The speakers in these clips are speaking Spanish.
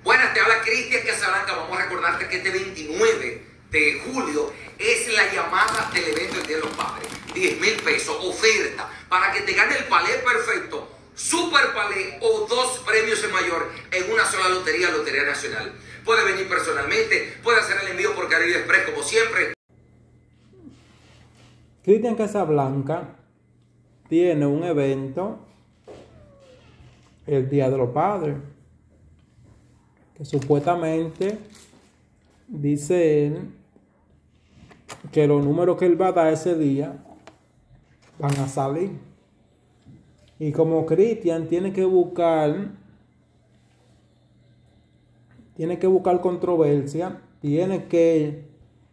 Buenas, te habla Cristian Casablanca. Vamos a recordarte que este 29 de julio es la llamada del evento del Día de los Padres. 10,000 pesos, oferta, para que te gane el palé perfecto, super palé o 2 premios en mayor en una sola lotería, Lotería Nacional. Puede venir personalmente, puede hacer el envío por Caribe Express, como siempre. Cristian Casablanca tiene un evento el Día de los Padres, que supuestamente dice él que los números que él va a dar ese día van a salir. Y como Cristian tiene que buscar controversia, tiene que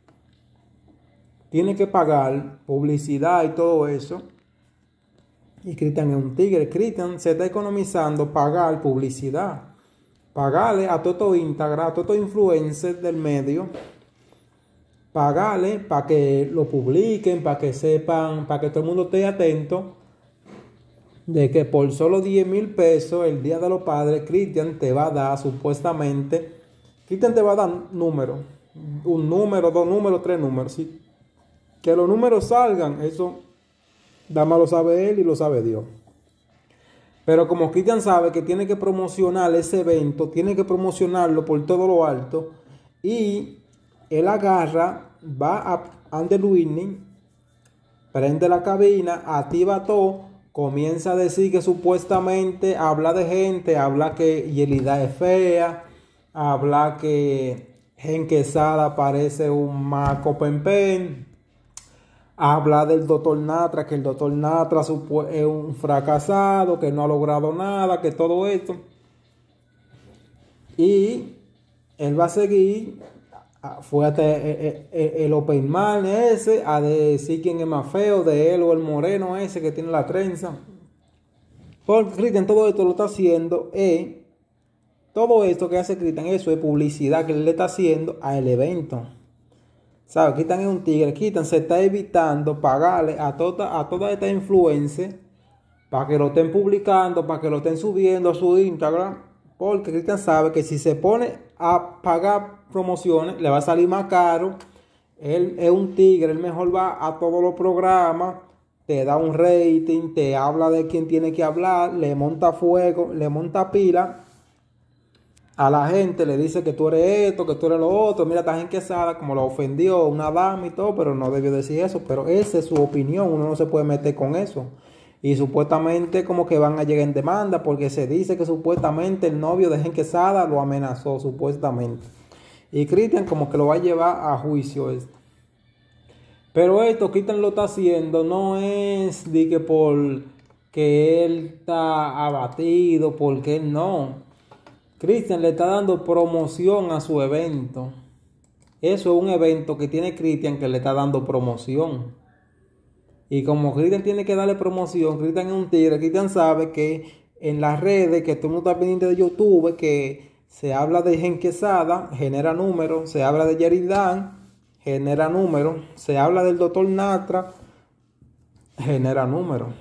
pagar publicidad y todo eso. Y Cristian es un tigre. Cristian se está economizando pagar publicidad, pagarle a todo Instagram, a todo influencers del medio, pagarle para que lo publiquen, para que sepan, para que todo el mundo esté atento de que por solo 10,000 pesos el Día de los Padres Cristian te va a dar supuestamente, Cristian te va a dar números, un número, 2 números, 3 números, ¿sí? Que los números salgan, eso nada más lo sabe él y lo sabe Dios. Pero como Cristian sabe que tiene que promocionar ese evento, tiene que promocionarlo por todo lo alto, y él agarra, va a Under Whitney, prende la cabina, activa todo, comienza a decir que supuestamente habla de gente, habla que Yelida es fea, habla que Gen Quesada parece un maco pempen, habla del doctor Natra, que el doctor Natra es un fracasado, que no ha logrado nada, que todo esto. Y él va a seguir, fue hasta el Open Man ese, a decir quién es más feo, de él o el moreno ese que tiene la trenza. Porque Cristian todo esto lo está haciendo, todo esto que hace Cristian, eso es publicidad que él le está haciendo al evento. ¿Sabes? Cristian es un tigre. Cristian se está evitando pagarle a toda esta influencia para que lo estén publicando, para que lo estén subiendo a su Instagram. Porque Cristian sabe que si se pone a pagar promociones, le va a salir más caro. Él es un tigre, él mejor va a todos los programas, te da un rating, te habla de quién tiene que hablar, le monta fuego, le monta pila a la gente, le dice que tú eres esto, que tú eres lo otro. Mira, esta Gen Quesada, como lo ofendió una dama y todo, pero no debió decir eso. Pero esa es su opinión, uno no se puede meter con eso. Y supuestamente como que van a llegar en demanda, porque se dice que supuestamente el novio de Gen Quesada lo amenazó, supuestamente. Y Cristian como que lo va a llevar a juicio esto. Pero esto Cristian lo está haciendo, no es de que por que él está abatido, porque él no. Cristian le está dando promoción a su evento. Eso es un evento que tiene Cristian, que le está dando promoción. Y como Cristian tiene que darle promoción, Cristian es un tigre. Cristian sabe que en las redes, que todo el mundo está pendiente de YouTube, que se habla de Gen Quesada, genera números. Se habla de Yeridan, genera números. Se habla del doctor Natra, genera números.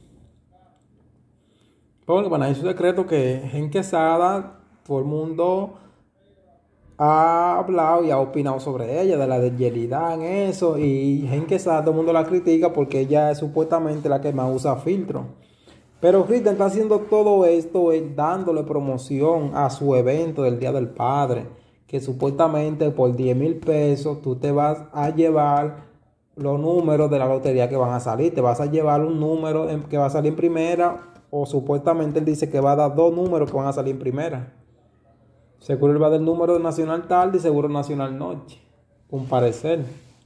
Porque bueno, es un secreto que Gen Quesada, todo el mundo ha hablado y ha opinado sobre ella, de la de Yeridan, eso, y Gen Quesada todo el mundo la critica porque ella es supuestamente la que más usa filtro. Pero Cristian está haciendo todo esto dándole promoción a su evento del Día del Padre, que supuestamente por 10,000 pesos tú te vas a llevar los números de la lotería que van a salir, te vas a llevar un número que va a salir en primera, o supuestamente él dice que va a dar 2 números que van a salir en primera. Seguro él va del número nacional tarde y seguro nacional noche, un parecer.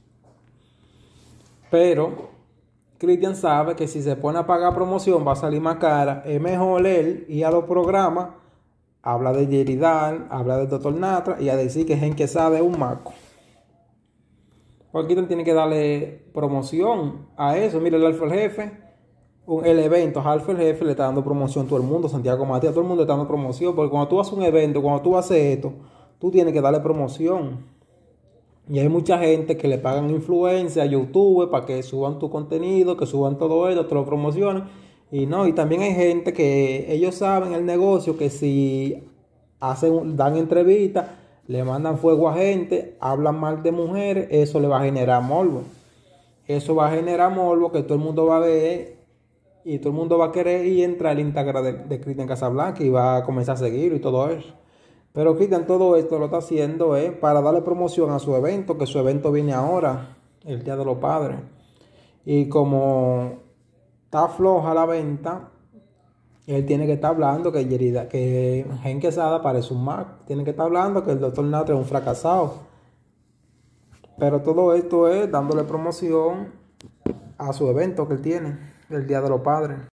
Pero Cristian sabe que si se pone a pagar promoción va a salir más cara. Es mejor él ir a los programas, habla de Yeridan, habla del doctor Natra y a decir que Gen Quesada es un maco. Porque Cristian tiene que darle promoción a eso. Mira, el Alfa el Jefe, el evento, Alfa el Jefe le está dando promoción a todo el mundo, Santiago Matías, todo el mundo le está dando promoción, porque cuando tú haces un evento, cuando tú haces esto, tú tienes que darle promoción. Y hay mucha gente que le pagan influencia a YouTube para que suban tu contenido, que suban todo esto, te lo promocionen. Y no, y también hay gente que ellos saben el negocio, que si dan entrevistas, le mandan fuego a gente, hablan mal de mujeres, eso le va a generar morbo. Eso va a generar morbo que todo el mundo va a ver y todo el mundo va a querer y entrar al Instagram de Cristian Casablanca y va a comenzar a seguirlo y todo eso. Pero Cristian todo esto lo está haciendo para darle promoción a su evento, que su evento viene ahora, el Día de los Padres. Y como está floja la venta, él tiene que estar hablando que Gen Quesada parece un Mac. Tiene que estar hablando que el doctor Natre es un fracasado. Pero todo esto es dándole promoción a su evento que él tiene, el Día de los Padres.